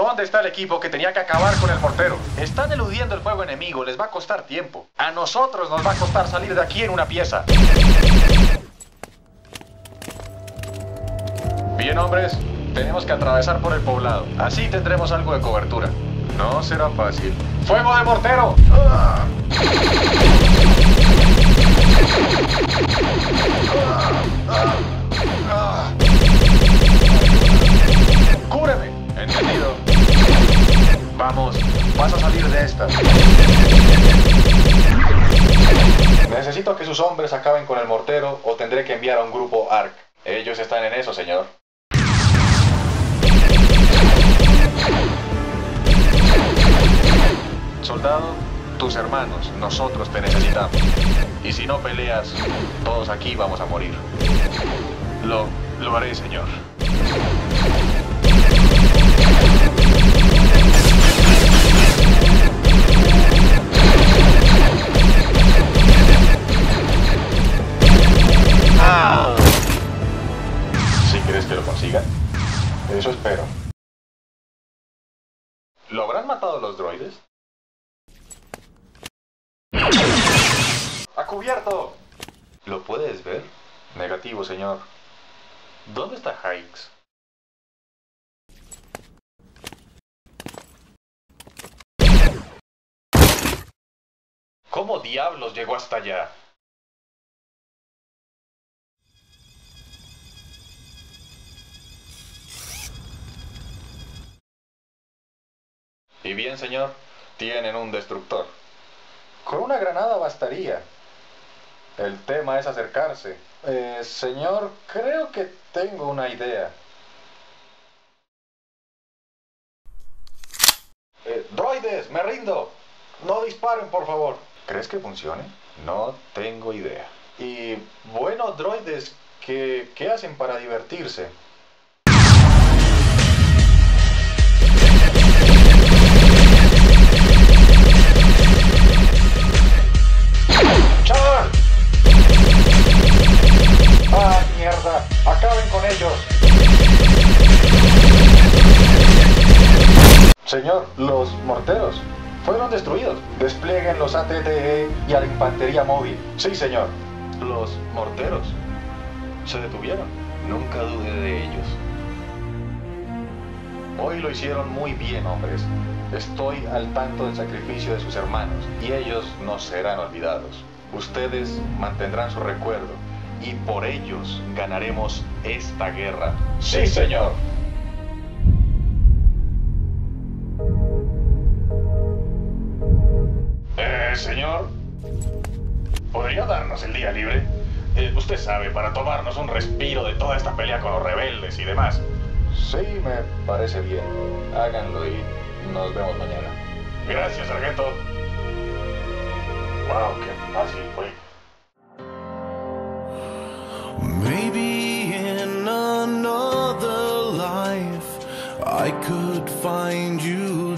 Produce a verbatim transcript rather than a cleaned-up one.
¿Dónde está el equipo que tenía que acabar con el mortero? Están eludiendo el fuego enemigo, les va a costar tiempo. A nosotros nos va a costar salir de aquí en una pieza. Bien, hombres, tenemos que atravesar por el poblado. Así tendremos algo de cobertura. No será fácil. ¡Fuego de mortero! ¡Ah! ¡Ah! ¡Ah! ¡Cúbreme! Entendido. Vamos, vas a salir de esta. Necesito que sus hombres acaben con el mortero o tendré que enviar a un grupo A R C. Ellos están en eso, señor. Soldado, tus hermanos, nosotros te necesitamos. Y si no peleas, todos aquí vamos a morir. Lo, lo haré, señor. ¡Ah! ¿Sí crees que lo consigan? Eso espero. ¿Lo habrán matado los droides? ¡A cubierto! ¿Lo puedes ver? Negativo, señor. ¿Dónde está Hykes? ¿Cómo diablos llegó hasta allá? Y bien, señor, tienen un destructor. Con una granada bastaría. El tema es acercarse. Eh, señor, creo que tengo una idea. Eh, droides, me rindo. No disparen, por favor. ¿Crees que funcione? No tengo idea. Y bueno, droides, ¿qué, qué hacen para divertirse? ¡Char! ¡Ah, mierda! ¡Acaben con ellos! Señor, los morteros fueron destruidos. Desplieguen los A T T E y a la infantería móvil. Sí, señor. Los morteros se detuvieron. Nunca dudé de ellos. Hoy lo hicieron muy bien, hombres. Estoy al tanto del sacrificio de sus hermanos y ellos no serán olvidados. Ustedes mantendrán su recuerdo y por ellos ganaremos esta guerra. Sí, señor. Eh, señor, ¿podría darnos el día libre? Eh, usted sabe, para tomarnos un respiro de toda esta pelea con los rebeldes y demás. Sí, me parece bien. Háganlo y nos vemos mañana. Gracias, sargento. Wow, qué fácil fue. Maybe in another life I could find you